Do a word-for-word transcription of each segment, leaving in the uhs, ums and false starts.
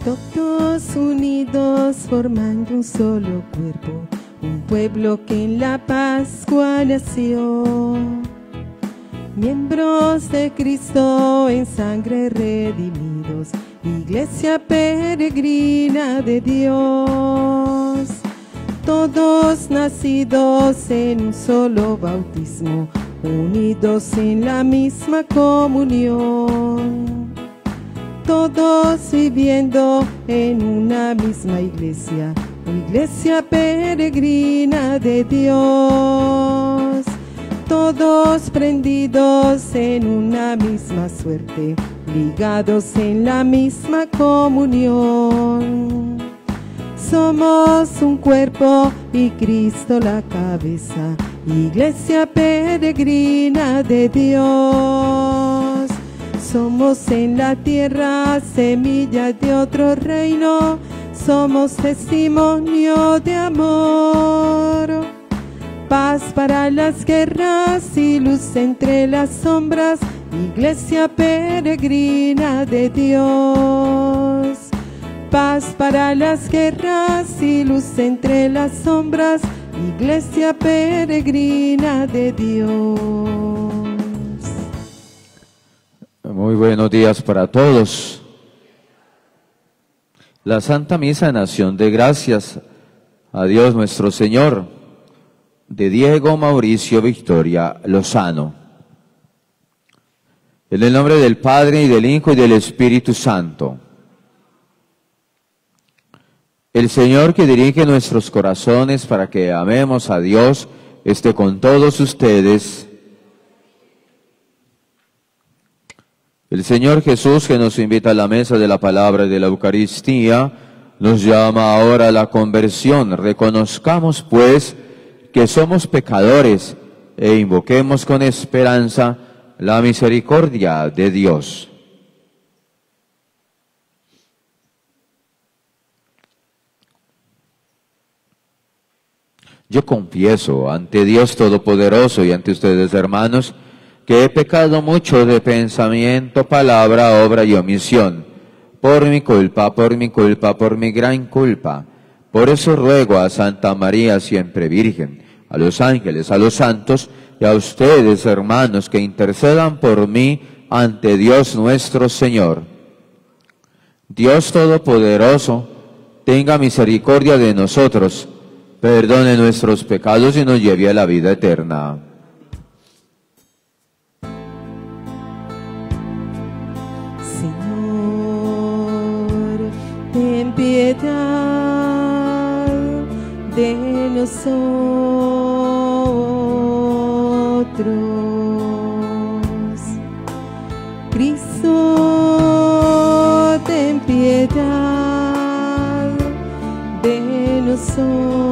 Todos unidos formando un solo cuerpo, un pueblo que en la Pascua nació. Miembros de Cristo en sangre redimidos, iglesia peregrina de Dios. Todos nacidos en un solo bautismo, unidos en la misma comunión. Todos viviendo en una misma iglesia, iglesia peregrina de Dios. Todos prendidos en una misma suerte, ligados en la misma comunión. Somos un cuerpo y Cristo la cabeza, iglesia peregrina de Dios. Somos en la tierra semilla de otro reino, somos testimonio de amor. Paz para las guerras y luz entre las sombras, iglesia peregrina de Dios. Paz para las guerras y luz entre las sombras, iglesia peregrina de Dios. Muy buenos días para todos. La Santa Misa en acción de gracias a Dios nuestro Señor, de Diego Mauricio Victoria Lozano. En el nombre del Padre, y del Hijo, y del Espíritu Santo. El Señor que dirige nuestros corazones para que amemos a Dios, esté con todos ustedes. El Señor Jesús, que nos invita a la mesa de la palabra y de la Eucaristía, nos llama ahora a la conversión. Reconozcamos, pues, que somos pecadores e invoquemos con esperanza la misericordia de Dios. Yo confieso ante Dios Todopoderoso y ante ustedes, hermanos, que he pecado mucho de pensamiento, palabra, obra y omisión, por mi culpa, por mi culpa, por mi gran culpa. Por eso ruego a Santa María, siempre Virgen, a los ángeles, a los santos, y a ustedes, hermanos, que intercedan por mí ante Dios nuestro Señor. Dios Todopoderoso, tenga misericordia de nosotros, perdone nuestros pecados y nos lleve a la vida eterna. Señor, ten piedad de nosotros. Cristo, ten piedad de nosotros.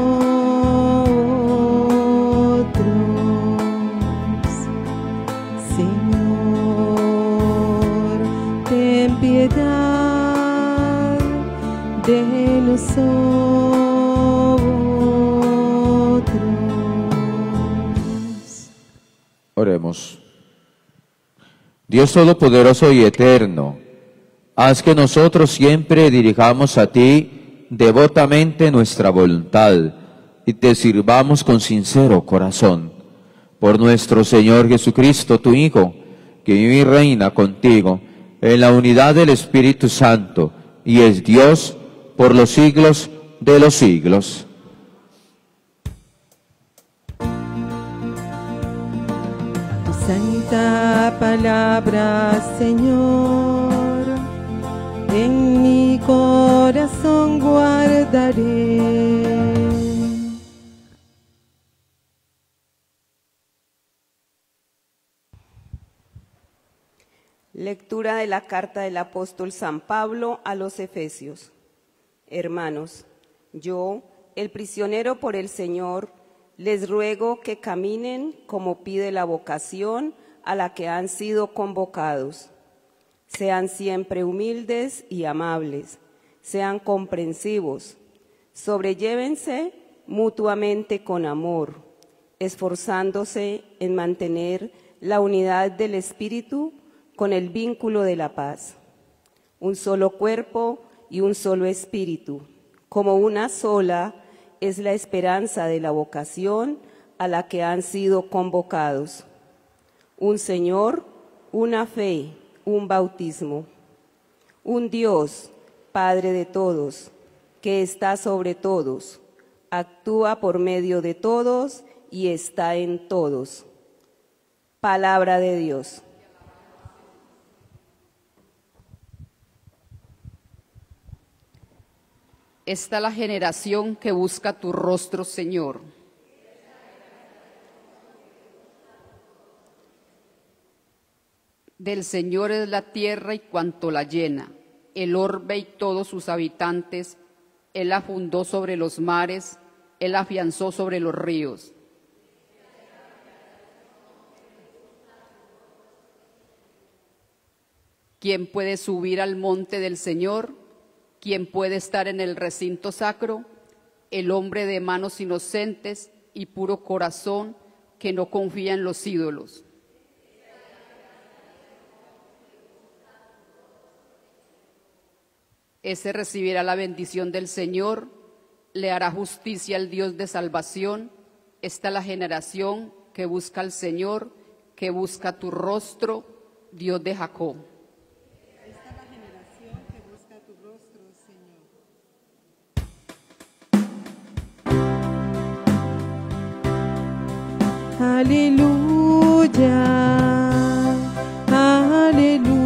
Señor, ten piedad de nosotros. Oremos. Dios Todopoderoso y Eterno, haz que nosotros siempre dirijamos a ti devotamente nuestra voluntad y te sirvamos con sincero corazón. Por nuestro Señor Jesucristo, tu Hijo, que vive y reina contigo en la unidad del Espíritu Santo y es Dios por los siglos de los siglos. Tu santa palabra, Señor, en mi corazón guardaré. Lectura de la carta del apóstol San Pablo a los Efesios. Hermanos, yo, el prisionero por el Señor, les ruego que caminen como pide la vocación a la que han sido convocados. Sean siempre humildes y amables, sean comprensivos, sobrellévense mutuamente con amor, esforzándose en mantener la unidad del Espíritu con el vínculo de la paz. Un solo cuerpo y un solo espíritu. Como una sola es la esperanza de la vocación a la que han sido convocados. Un Señor, una fe, un bautismo. Un Dios, Padre de todos, que está sobre todos, actúa por medio de todos y está en todos. Palabra de Dios. Esta es la generación que busca tu rostro, Señor. Del Señor es la tierra y cuanto la llena, el orbe y todos sus habitantes. Él la fundó sobre los mares, Él la afianzó sobre los ríos. ¿Quién puede subir al monte del Señor? ¿Quién puede estar en el recinto sacro? El hombre de manos inocentes y puro corazón, que no confía en los ídolos. Ese recibirá la bendición del Señor, le hará justicia al Dios de salvación. Esta es la generación que busca al Señor, que busca tu rostro, Dios de Jacob. Esta es la generación que busca tu rostro, Señor. Aleluya, aleluya.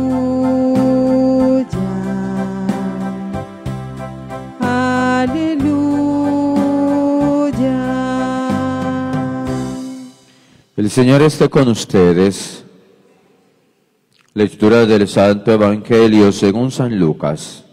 El Señor esté con ustedes. Lectura del Santo Evangelio según San Lucas.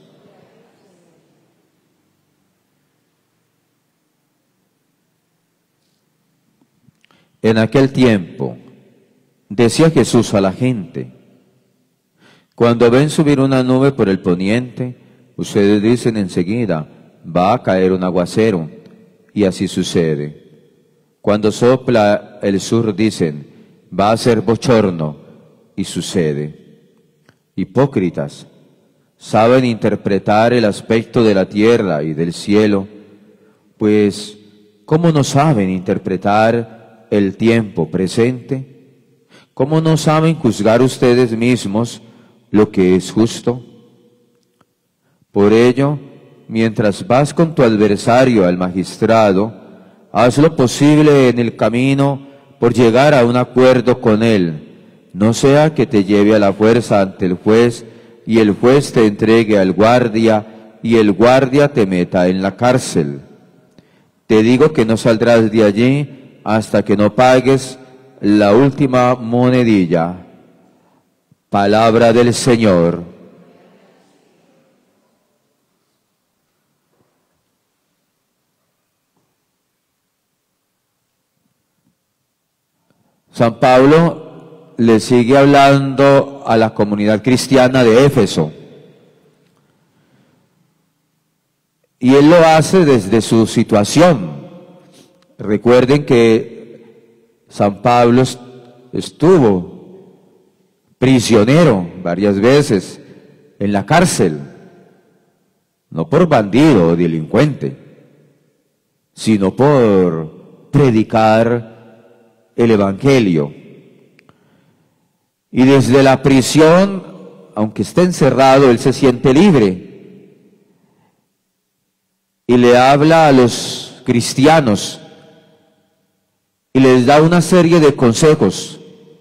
En aquel tiempo, decía Jesús a la gente: cuando ven subir una nube por el poniente, ustedes dicen enseguida, va a caer un aguacero, y así sucede. Cuando sopla el sur dicen, va a ser bochorno, y sucede. Hipócritas, saben interpretar el aspecto de la tierra y del cielo, pues ¿cómo no saben interpretar el tiempo presente? ¿Cómo no saben juzgar ustedes mismos lo que es justo? Por ello, mientras vas con tu adversario al magistrado, haz lo posible en el camino por llegar a un acuerdo con él, no sea que te lleve a la fuerza ante el juez y el juez te entregue al guardia y el guardia te meta en la cárcel. Te digo que no saldrás de allí hasta que no pagues la última monedilla. Palabra del Señor. San Pablo le sigue hablando a la comunidad cristiana de Éfeso. Y él lo hace desde su situación. Recuerden que San Pablo estuvo prisionero varias veces en la cárcel, no por bandido o delincuente, sino por predicar el Evangelio. Y desde la prisión, aunque esté encerrado, él se siente libre y le habla a los cristianos y les da una serie de consejos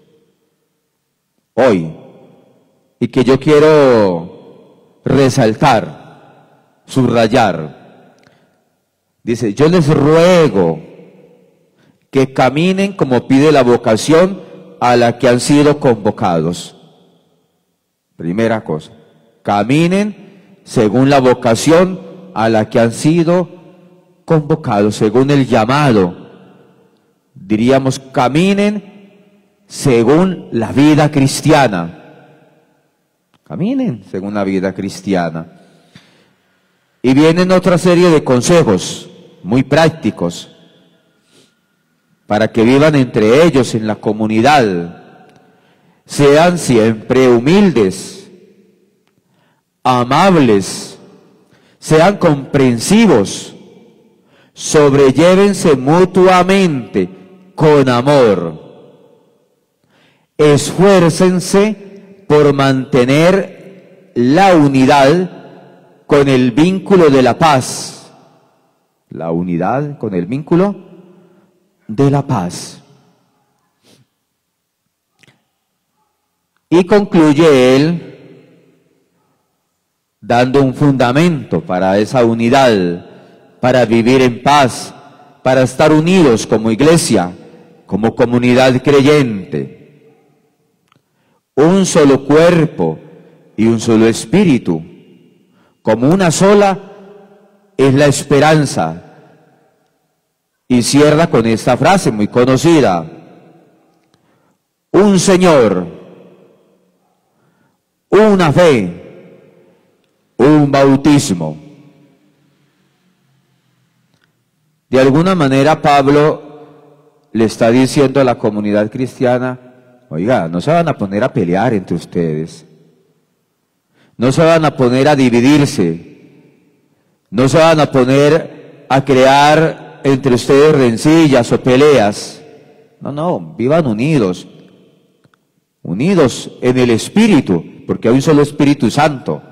hoy y que yo quiero resaltar, subrayar. Dice, yo les ruego que caminen como pide la vocación a la que han sido convocados. Primera cosa, caminen según la vocación a la que han sido convocados, según el llamado. Diríamos, caminen según la vida cristiana. Caminen según la vida cristiana. Y vienen otra serie de consejos muy prácticos para que vivan entre ellos en la comunidad. Sean siempre humildes, amables, sean comprensivos, sobrellévense mutuamente con amor, esfuércense por mantener la unidad con el vínculo de la paz, la unidad con el vínculo de la paz. Y concluye él dando un fundamento para esa unidad, para vivir en paz, para estar unidos como iglesia, como comunidad creyente. Un solo cuerpo y un solo espíritu, como una sola, es la esperanza. Y cierra con esta frase muy conocida: un Señor, una fe, un bautismo. De alguna manera Pablo le está diciendo a la comunidad cristiana: oiga, no se van a poner a pelear entre ustedes, no se van a poner a dividirse, no se van a poner a crear entre ustedes rencillas o peleas. No, no, vivan unidos, unidos en el Espíritu, porque hay un solo Espíritu Santo.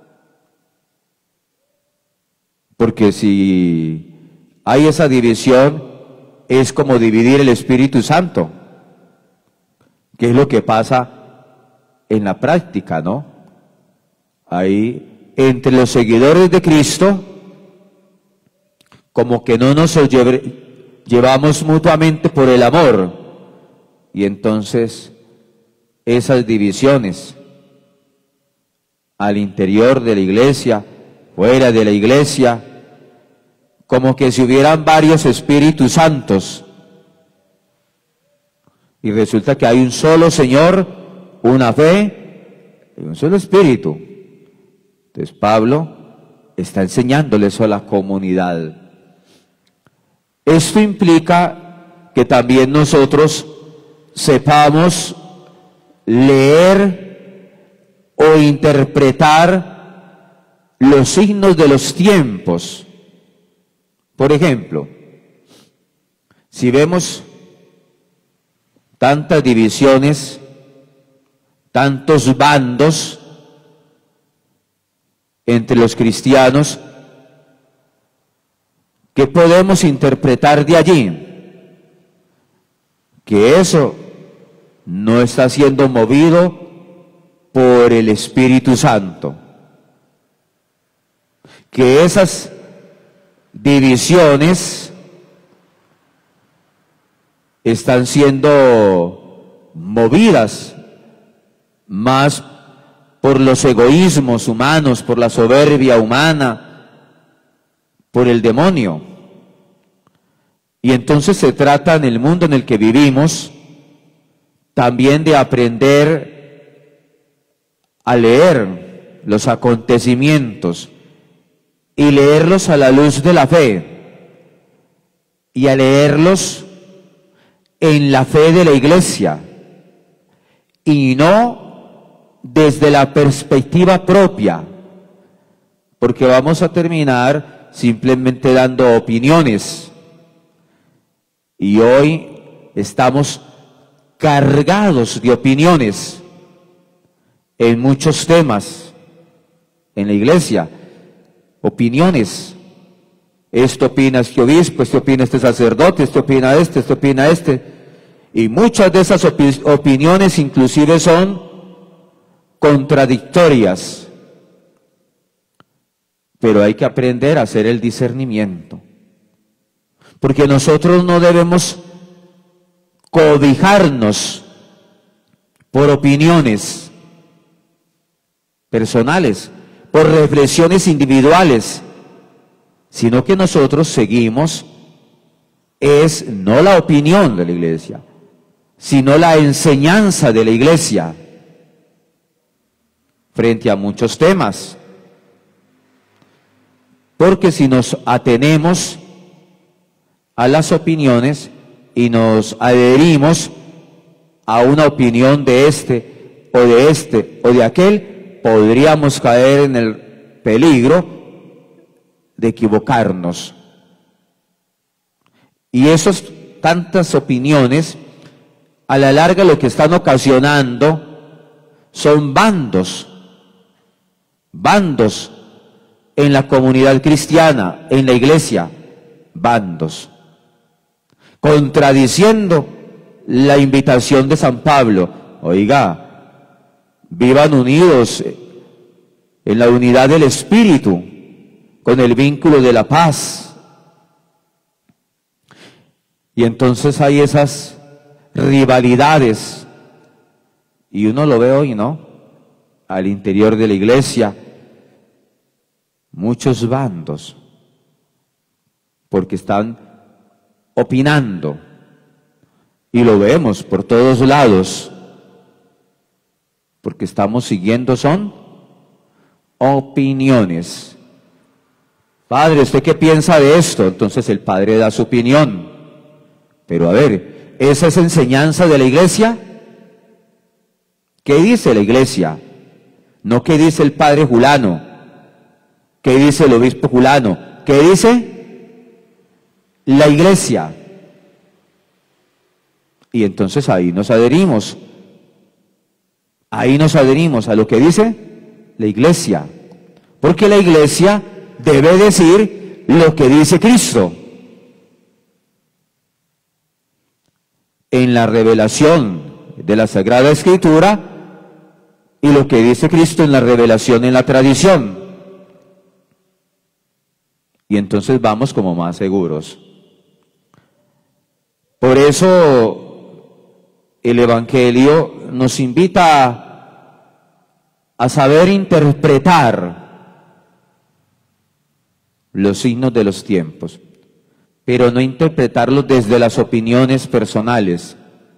Porque si hay esa división, es como dividir el Espíritu Santo, que es lo que pasa en la práctica, ¿no? Ahí, entre los seguidores de Cristo, como que no nos lleve, llevamos mutuamente por el amor, y entonces esas divisiones al interior de la iglesia, fuera de la iglesia, como que si hubieran varios Espíritus Santos, y resulta que hay un solo Señor, una fe y un solo Espíritu. Entonces Pablo está enseñándole eso a la comunidad. Esto implica que también nosotros sepamos leer o interpretar los signos de los tiempos. Por ejemplo, si vemos tantas divisiones, tantos bandos entre los cristianos, ¿qué podemos interpretar de allí? Que eso no está siendo movido por el Espíritu Santo, que esas divisiones están siendo movidas más por los egoísmos humanos, por la soberbia humana, por el demonio. Y entonces se trata, en el mundo en el que vivimos, también de aprender a leer los acontecimientos y leerlos a la luz de la fe, y a leerlos en la fe de la iglesia, y no desde la perspectiva propia, porque vamos a terminar simplemente dando opiniones. Y hoy estamos cargados de opiniones en muchos temas en la iglesia. Opiniones. Esto opina este obispo, esto opina este sacerdote, esto opina este, esto opina este. Y muchas de esas opi- opiniones inclusive son contradictorias. Pero hay que aprender a hacer el discernimiento. Porque nosotros no debemos cobijarnos por opiniones personales, por reflexiones individuales, sino que nosotros seguimos, es no la opinión de la iglesia, sino la enseñanza de la iglesia frente a muchos temas. Porque si nos atenemos a las opiniones y nos adherimos a una opinión de este o de este o de aquel, podríamos caer en el peligro de equivocarnos. Y esas tantas opiniones, a la larga lo que están ocasionando son bandos, bandos en la comunidad cristiana, en la iglesia, bandos, contradiciendo la invitación de San Pablo. Oiga, vivan unidos en la unidad del Espíritu, con el vínculo de la paz. Y entonces hay esas rivalidades, y uno lo ve hoy, ¿no? Al interior de la iglesia, muchos bandos, porque están opinando, y lo vemos por todos lados, porque estamos siguiendo son opiniones. Padre, ¿usted qué piensa de esto? Entonces el padre da su opinión. Pero a ver, ¿esa es enseñanza de la iglesia? ¿Qué dice la iglesia? No qué dice el padre Julano, qué dice el obispo Julano, qué dice la iglesia. Y entonces ahí nos adherimos, ahí nos adherimos a lo que dice la iglesia, porque la iglesia debe decir lo que dice Cristo. En la revelación de la Sagrada Escritura y lo que dice Cristo en la revelación en la tradición. Y entonces vamos como más seguros. Por eso el Evangelio nos invita a, a saber interpretar los signos de los tiempos, pero no interpretarlos desde las opiniones personales,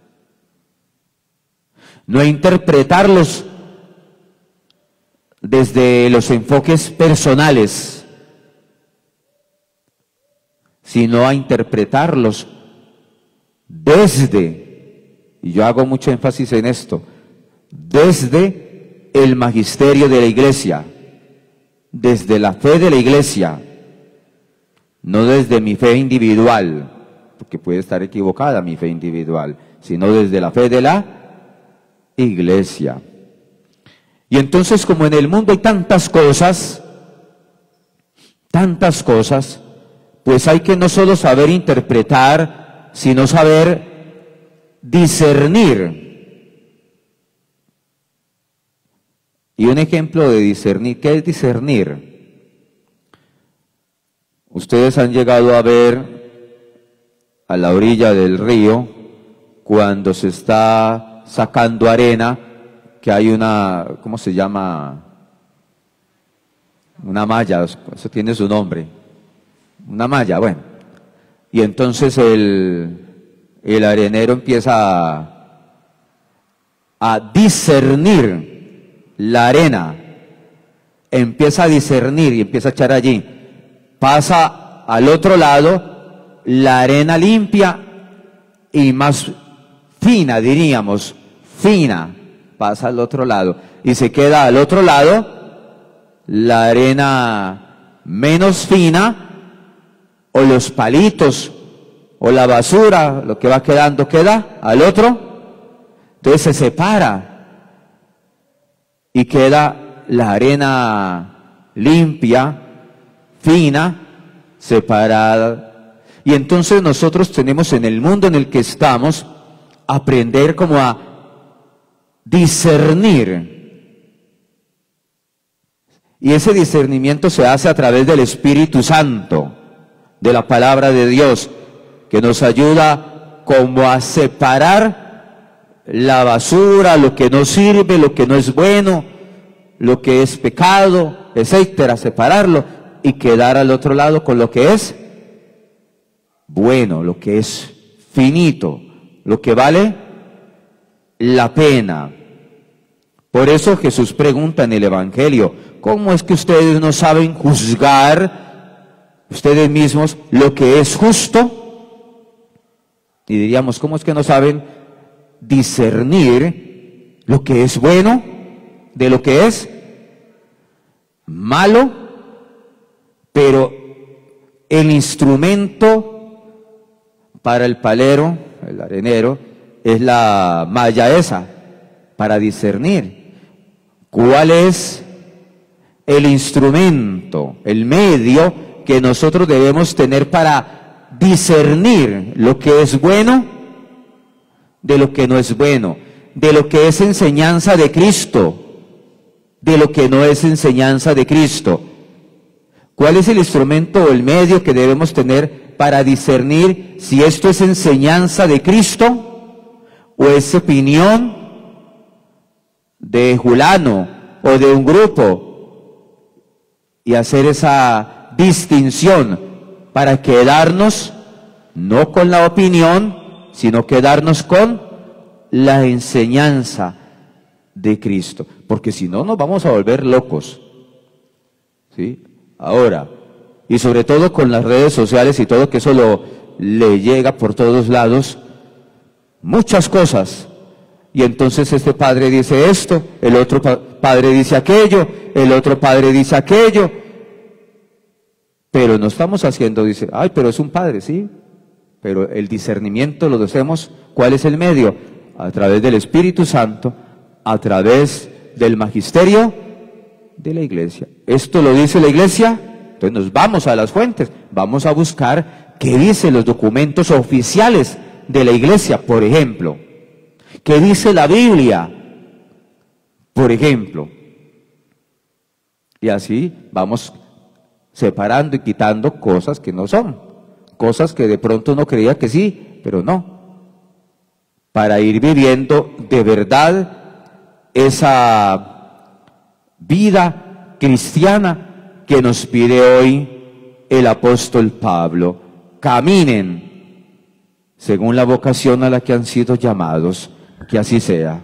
no interpretarlos desde los enfoques personales, sino a interpretarlos desde, y yo hago mucho énfasis en esto, desde el magisterio de la iglesia, desde la fe de la iglesia, no desde mi fe individual, porque puede estar equivocada mi fe individual, sino desde la fe de la iglesia. Y entonces, como en el mundo hay tantas cosas, tantas cosas, pues hay que no solo saber interpretar, sino saber discernir. Y un ejemplo de discernir, ¿qué es discernir? Ustedes han llegado a ver a la orilla del río, cuando se está sacando arena, que hay una, ¿cómo se llama? Una malla, eso tiene su nombre. Una malla, bueno. Y entonces el, el arenero empieza a, a discernir la arena, empieza a discernir y empieza a echar allí. Pasa al otro lado la arena limpia y más fina, diríamos, fina, pasa al otro lado. Y se queda al otro lado la arena menos fina, o los palitos, o la basura, lo que va quedando queda al otro. Entonces se separa y queda la arena limpia, fina, separada. Y entonces nosotros tenemos en el mundo en el que estamos aprender como a discernir. Y ese discernimiento se hace a través del Espíritu Santo, de la palabra de Dios, que nos ayuda como a separar la basura, lo que no sirve, lo que no es bueno, lo que es pecado, etcétera, separarlo y quedar al otro lado con lo que es bueno, lo que es finito, lo que vale la pena. Por eso Jesús pregunta en el Evangelio, ¿cómo es que ustedes no saben juzgar ustedes mismos lo que es justo? Y diríamos, ¿cómo es que no saben discernir lo que es bueno de lo que es malo? Pero el instrumento para el palero, el arenero, es la malla esa, para discernir. ¿Cuál es el instrumento, el medio que nosotros debemos tener para discernir lo que es bueno de lo que no es bueno, de lo que es enseñanza de Cristo, de lo que no es enseñanza de Cristo? ¿Cuál es el instrumento o el medio que debemos tener para discernir si esto es enseñanza de Cristo o es opinión de Julano o de un grupo? Y hacer esa distinción para quedarnos no con la opinión, sino quedarnos con la enseñanza de Cristo, porque si no nos vamos a volver locos, ¿sí? Ahora, y sobre todo con las redes sociales y todo, que eso lo, le llega por todos lados, muchas cosas, y entonces este padre dice esto, el otro pa padre dice aquello, el otro padre dice aquello, pero no estamos haciendo, dice, ay, pero es un padre, sí, pero el discernimiento lo hacemos, ¿cuál es el medio? A través del Espíritu Santo, a través del magisterio de la iglesia. Esto lo dice la iglesia, entonces nos vamos a las fuentes, vamos a buscar qué dicen los documentos oficiales de la iglesia, por ejemplo, qué dice la Biblia, por ejemplo, y así vamos separando y quitando cosas que no son, cosas que de pronto uno creía que sí, pero no, para ir viviendo de verdad esa vida cristiana que nos pide hoy el apóstol Pablo. Caminen según la vocación a la que han sido llamados, que así sea.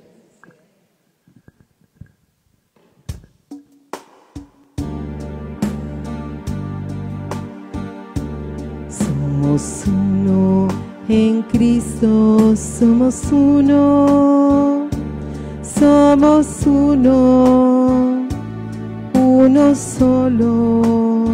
Somos uno en Cristo, somos uno, somos uno, uno solo.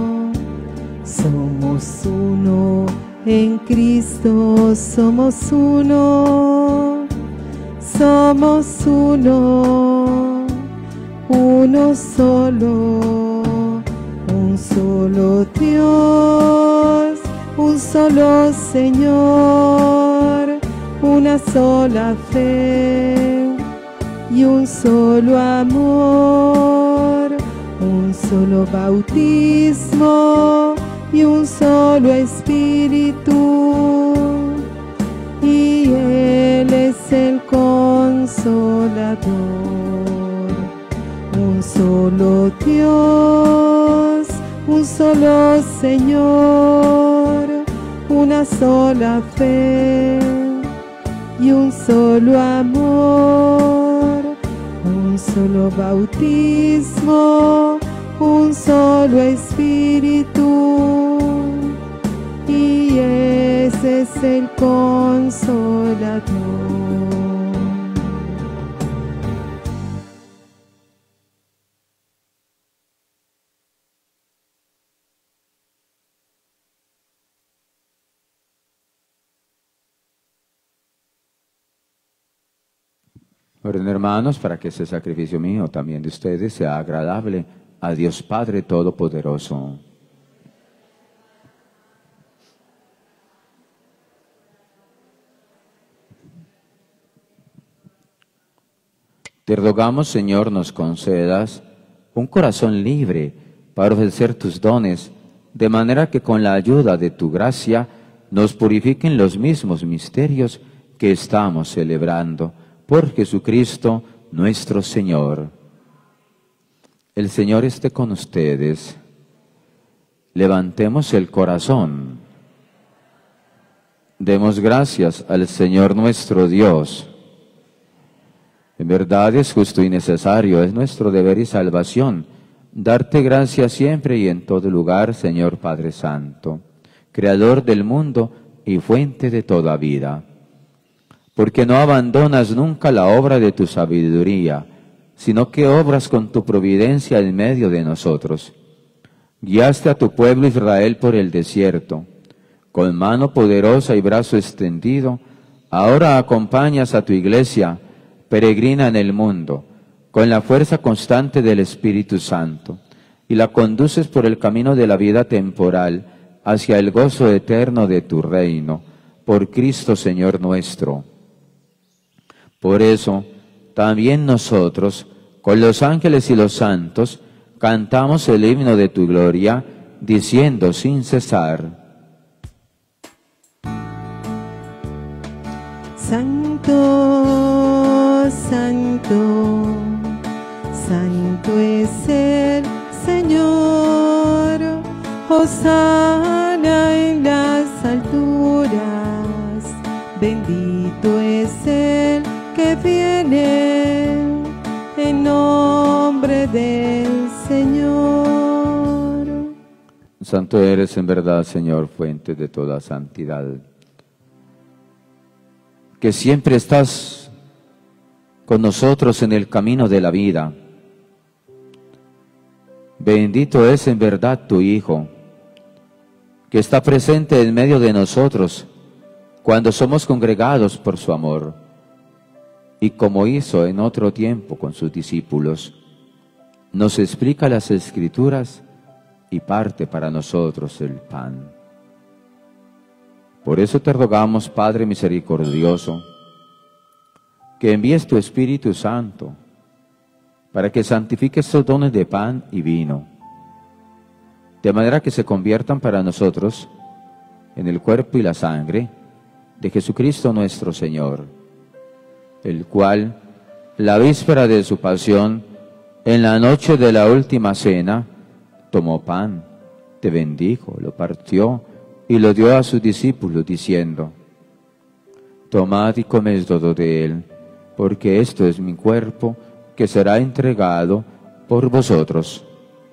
Somos uno en Cristo, somos uno, somos uno, uno solo, un solo Dios, un solo Señor, una sola fe y un solo amor, un solo bautismo y un solo Espíritu, y Él es el Consolador. Un solo Dios, un solo Señor, una sola fe y un solo amor, un solo bautismo, un solo Espíritu, y ese es el Consolador. Oren, hermanos, para que ese sacrificio mío, también de ustedes, sea agradable a Dios Padre Todopoderoso. Te rogamos, Señor, nos concedas un corazón libre para ofrecer tus dones, de manera que con la ayuda de tu gracia nos purifiquen los mismos misterios que estamos celebrando. Por Jesucristo nuestro Señor. El Señor esté con ustedes. Levantemos el corazón. Demos gracias al Señor nuestro Dios. En verdad es justo y necesario, es nuestro deber y salvación, darte gracias siempre y en todo lugar, Señor Padre Santo, Creador del mundo y fuente de toda vida. Porque no abandonas nunca la obra de tu sabiduría, sino que obras con tu providencia en medio de nosotros. Guiaste a tu pueblo Israel por el desierto. Con mano poderosa y brazo extendido, ahora acompañas a tu iglesia, peregrina en el mundo, con la fuerza constante del Espíritu Santo, y la conduces por el camino de la vida temporal hacia el gozo eterno de tu reino, por Cristo Señor nuestro. Por eso, también nosotros, con los ángeles y los santos, cantamos el himno de tu gloria, diciendo sin cesar: Santo, santo, santo es el Señor, hosana en las alturas, bendito es el que viene en nombre del Señor. Santo eres en verdad, Señor, fuente de toda santidad, que siempre estás con nosotros en el camino de la vida. Bendito es en verdad tu Hijo, que está presente en medio de nosotros cuando somos congregados por su amor, y como hizo en otro tiempo con sus discípulos, nos explica las Escrituras y parte para nosotros el pan. Por eso te rogamos, Padre misericordioso, que envíes tu Espíritu Santo para que santifique estos dones de pan y vino, de manera que se conviertan para nosotros en el cuerpo y la sangre de Jesucristo nuestro Señor, el cual, la víspera de su pasión, en la noche de la última cena, tomó pan, te bendijo, lo partió y lo dio a sus discípulos, diciendo: tomad y comed todo de él, porque esto es mi cuerpo, que será entregado por vosotros.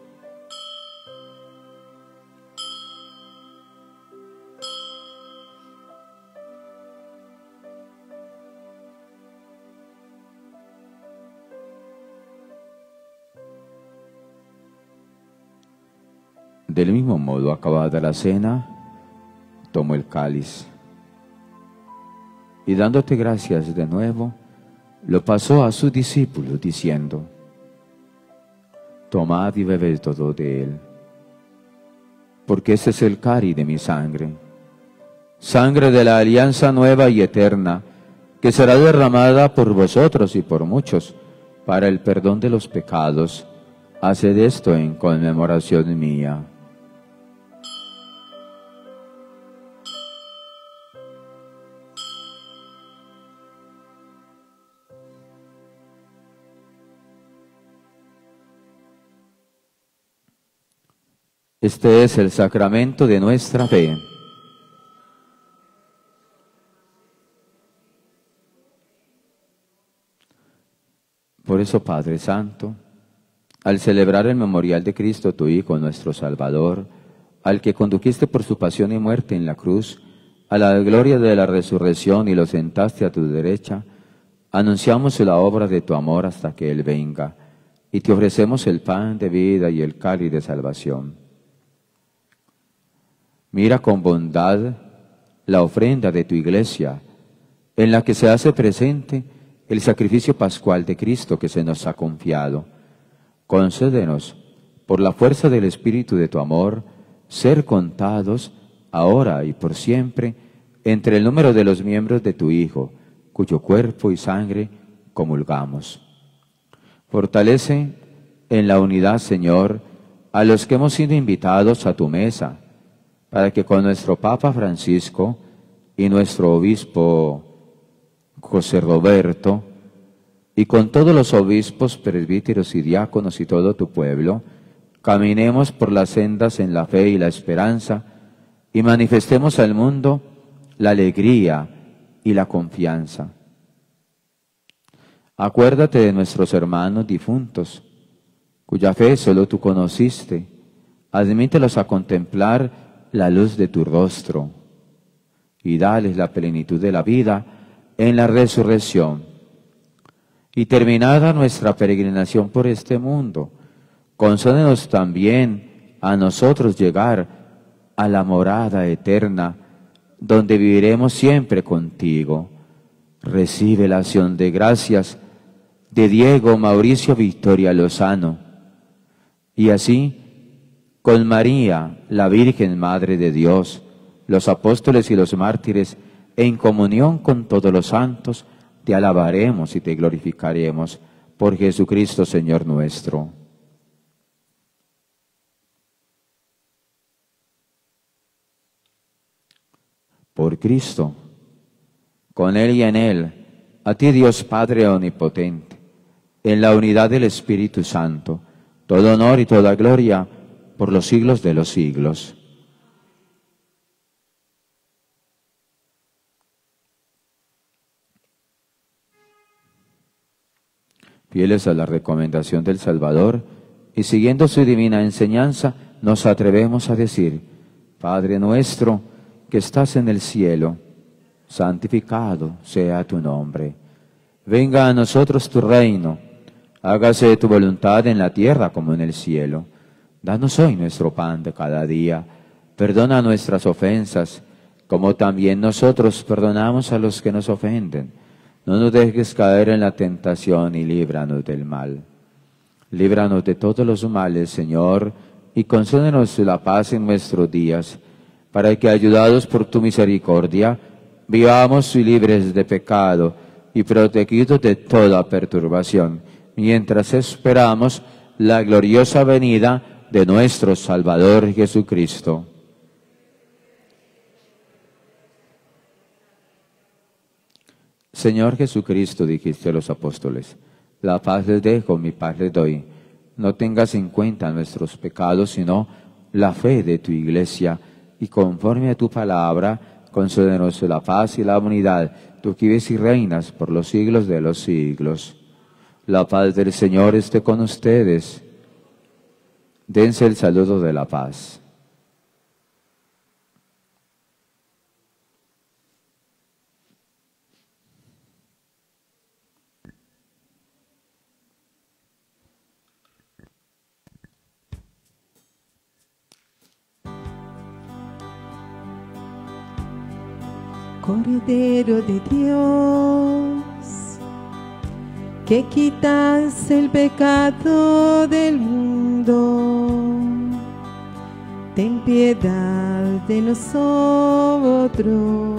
Del mismo modo, acabada la cena, tomó el cáliz y, dándote gracias de nuevo, lo pasó a sus discípulos, diciendo: tomad y bebed todo de él, porque este es el cáliz de mi sangre, sangre de la alianza nueva y eterna, que será derramada por vosotros y por muchos para el perdón de los pecados. Haced esto en conmemoración mía. Este es el sacramento de nuestra fe. Por eso, Padre Santo, al celebrar el memorial de Cristo, tu Hijo, nuestro Salvador, al que condujiste por su pasión y muerte en la cruz, a la gloria de la resurrección y lo sentaste a tu derecha, anunciamos la obra de tu amor hasta que Él venga, y te ofrecemos el pan de vida y el cáliz de salvación. Mira con bondad la ofrenda de tu iglesia, en la que se hace presente el sacrificio pascual de Cristo que se nos ha confiado. Concédenos, por la fuerza del Espíritu de tu amor, ser contados, ahora y por siempre, entre el número de los miembros de tu Hijo, cuyo cuerpo y sangre comulgamos. Fortalece en la unidad, Señor, a los que hemos sido invitados a tu mesa, para que con nuestro Papa Francisco y nuestro Obispo José Roberto, y con todos los obispos, presbíteros y diáconos y todo tu pueblo, caminemos por las sendas en la fe y la esperanza, y manifestemos al mundo la alegría y la confianza. Acuérdate de nuestros hermanos difuntos, cuya fe solo tú conociste. Admítelos a contemplar la luz de tu rostro, y dales la plenitud de la vida en la resurrección. Y terminada nuestra peregrinación por este mundo, concédenos también a nosotros llegar a la morada eterna, donde viviremos siempre contigo. Recibe la acción de gracias de Diego Mauricio Victoria Lozano, y así, con María, la Virgen Madre de Dios, los apóstoles y los mártires, en comunión con todos los santos, te alabaremos y te glorificaremos por Jesucristo, Señor nuestro. Por Cristo, con Él y en Él, a ti Dios Padre Omnipotente, en la unidad del Espíritu Santo, todo honor y toda gloria por los siglos de los siglos. Fieles a la recomendación del Salvador y siguiendo su divina enseñanza, nos atrevemos a decir: Padre nuestro que estás en el cielo, santificado sea tu nombre. Venga a nosotros tu reino, hágase tu voluntad en la tierra como en el cielo. Danos hoy nuestro pan de cada día, perdona nuestras ofensas, como también nosotros perdonamos a los que nos ofenden. No nos dejes caer en la tentación y líbranos del mal. Líbranos de todos los males, Señor, y concédenos la paz en nuestros días, para que, ayudados por tu misericordia, vivamos libres de pecado y protegidos de toda perturbación, mientras esperamos la gloriosa venida de nuestro Salvador Jesucristo. Señor Jesucristo, dijiste a los apóstoles, la paz les dejo, mi paz les doy. No tengas en cuenta nuestros pecados, sino la fe de tu Iglesia, y conforme a tu palabra, concédenos la paz y la unidad, tú que vives y reinas por los siglos de los siglos. La paz del Señor esté con ustedes. Dense el saludo de la paz. Cordero de Dios, que quitas el pecado del mundo, ten piedad de nosotros.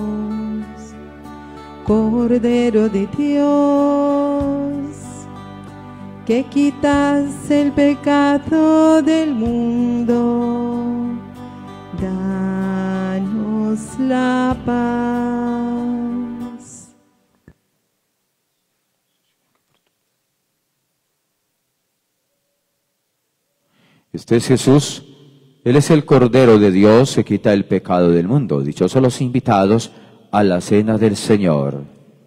Cordero de Dios, que quitas el pecado del mundo, danos la paz. Este es Jesús, Él es el Cordero de Dios que quita el pecado del mundo. Dichosos los invitados a la cena del Señor.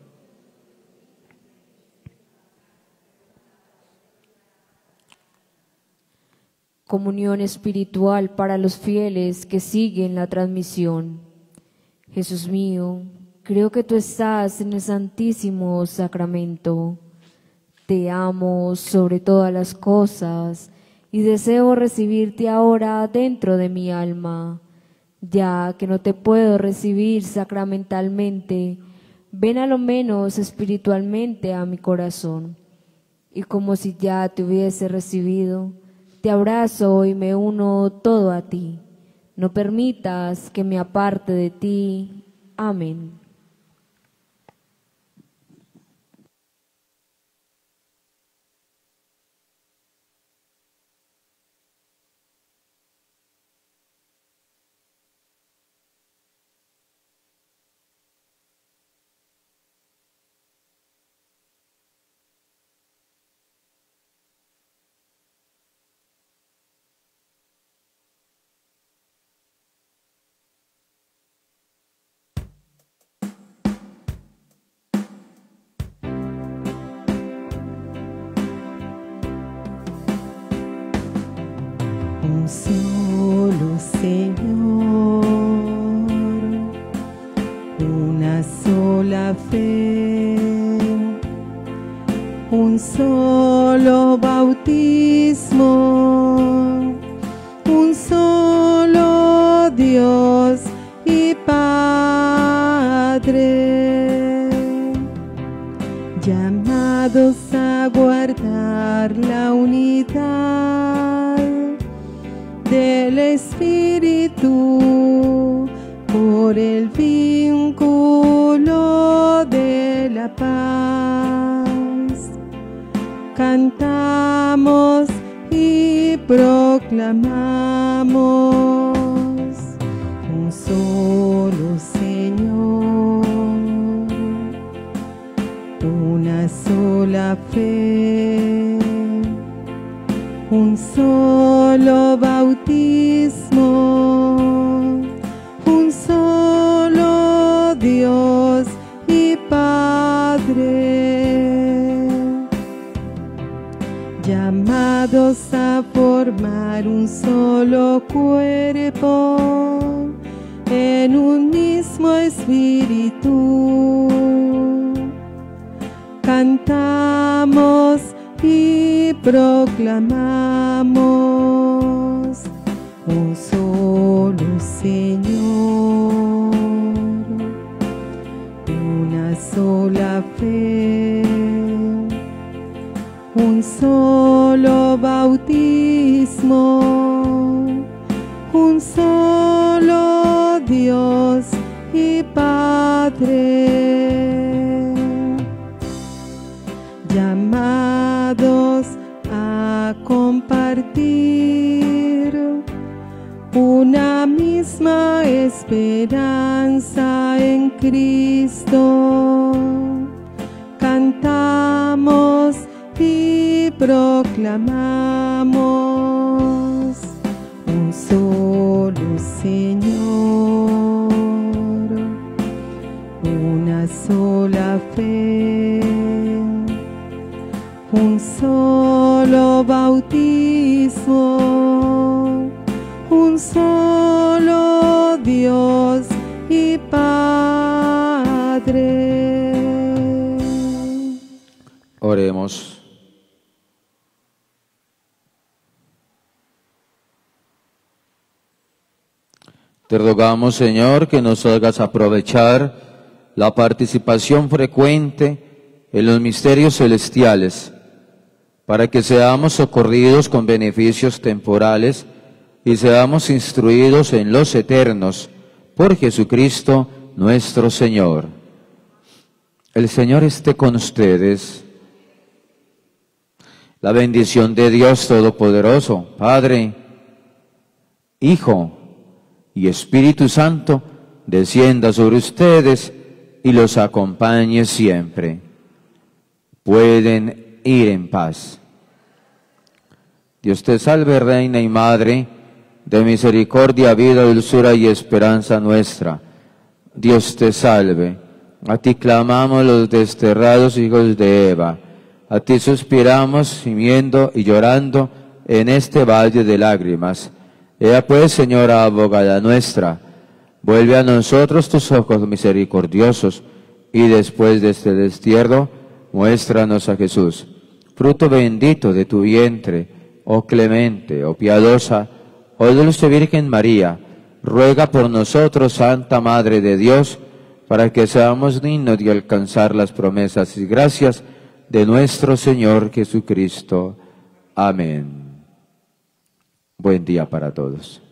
Comunión espiritual para los fieles que siguen la transmisión. Jesús mío, creo que tú estás en el Santísimo Sacramento. Te amo sobre todas las cosas y deseo recibirte ahora dentro de mi alma. Ya que no te puedo recibir sacramentalmente, ven a lo menos espiritualmente a mi corazón. Y como si ya te hubiese recibido, te abrazo y me uno todo a ti. No permitas que me aparte de ti. Amén. Un solo Señor, una sola fe, un solo bautismo, un un solo Dios y Padre, llamados a guardar la unidad del Espíritu por el vínculo de la paz. Cantamos y proclamamos un solo Señor, una sola fe, un solo bautismo, un solo Dios y Padre, llamados a formar un solo cuerpo en un mismo espíritu. Cantamos y proclamamos un solo Señor, una sola fe, un solo bautismo, un solo Dios y Padre, llamados a compartir una misma esperanza en Cristo. Cantamos y proclamamos un solo Señor, una sola fe, un solo bautismo, un solo Dios y Padre. Oremos. Te rogamos, Señor, que nos hagas aprovechar la participación frecuente en los misterios celestiales, para que seamos socorridos con beneficios temporales y seamos instruidos en los eternos, por Jesucristo nuestro Señor. El Señor esté con ustedes. La bendición de Dios Todopoderoso, Padre, Hijo y Espíritu Santo, descienda sobre ustedes y los acompañe siempre. Pueden ir en paz. Dios te salve, Reina y Madre, de misericordia, vida, dulzura y esperanza nuestra. Dios te salve. A ti clamamos los desterrados hijos de Eva. A ti suspiramos, gimiendo y llorando en este valle de lágrimas. Ea pues, Señora abogada nuestra, vuelve a nosotros tus ojos misericordiosos, y después de este destierro, muéstranos a Jesús, fruto bendito de tu vientre. Oh clemente, oh piadosa, oh dulce Virgen María, ruega por nosotros, Santa Madre de Dios, para que seamos dignos de alcanzar las promesas y gracias de nuestro Señor Jesucristo. Amén. Buen día para todos.